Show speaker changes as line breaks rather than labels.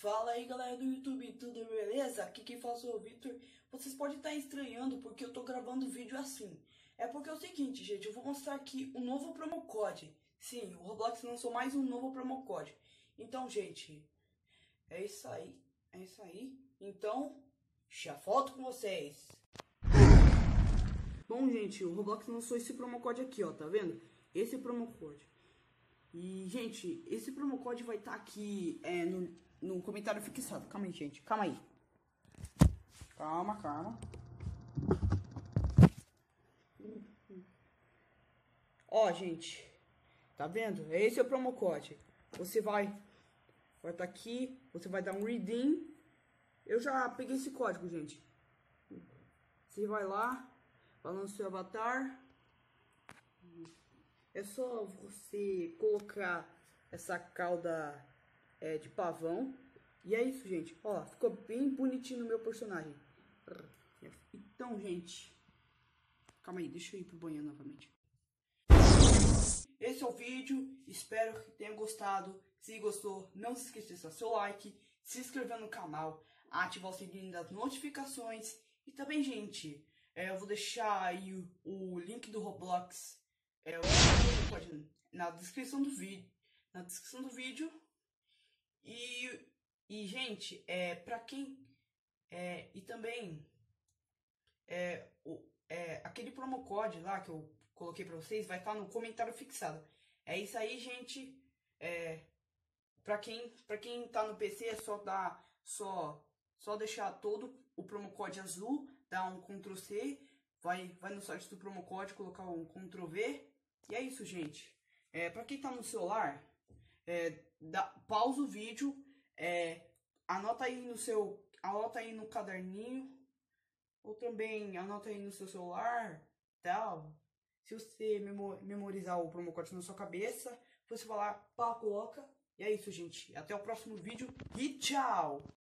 Fala aí galera do YouTube, tudo beleza? Aqui quem fala é o Victor. Vocês podem estar estranhando porque eu tô gravando vídeo assim. É porque é o seguinte, gente, eu vou mostrar aqui um novo promo code. Sim, o Roblox lançou mais um novo promo code. Então, gente, é isso aí, Então, já volto com vocês. Bom, gente, o Roblox lançou esse promo code aqui, ó, tá vendo? Esse promo code. E, gente, esse promo code vai estar aqui no comentário fixado. Calma aí, gente. Calma aí. Calma. Ó, gente. Tá vendo? Esse é o promo code. Você vai estar aqui. Você vai dar um redeem. Eu já peguei esse código, gente. Você vai lá. Vai no seu avatar. É só você colocar essa cauda de pavão. E é isso, gente. Ó, ficou bem bonitinho no meu personagem. Então, gente. Calma aí, deixa eu ir pro banheiro novamente. Esse é o vídeo. Espero que tenha gostado. Se gostou, não se esqueça de deixar seu like, se inscrever no canal, ativar o sininho das notificações. E também, gente, eu vou deixar aí o link do Roblox. Na descrição do vídeo. E gente, pra quem e também aquele promo code lá que eu coloquei pra vocês vai estar no comentário fixado. É isso aí, gente. Pra quem tá no PC é só deixar todo o promo code azul, dar um Ctrl C, vai no site do promo code, colocar um Ctrl V. E é isso, gente. Pra quem tá no celular, pausa o vídeo, anota aí no caderninho, ou também anota aí no seu celular, tal. Se você memorizar o promo code na sua cabeça, você vai lá, coloca. E é isso, gente. Até o próximo vídeo e tchau!